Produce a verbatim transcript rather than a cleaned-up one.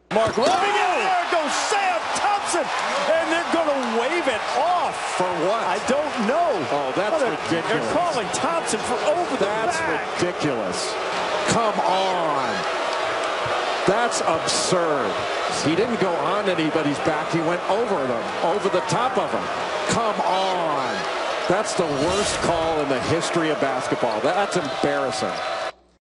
Mark loving it. There goes Sam Thompson, and they're going to wave it off. For what? I don't know. Oh, that's they're, ridiculous. They're calling Thompson for over the That's back. ridiculous. Come on. That's absurd. He didn't go on anybody's back. He went over them, over the top of them. Come on. That's the worst call in the history of basketball. That's embarrassing.